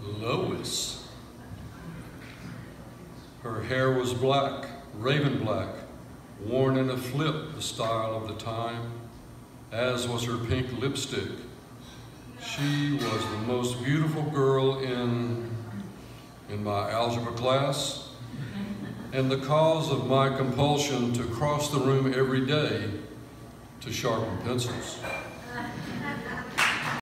Lois. Her hair was black, raven black, worn in a flip, the style of the time, as was her pink lipstick. She was the most beautiful girl in my algebra class, and the cause of my compulsion to cross the room every day to sharpen pencils.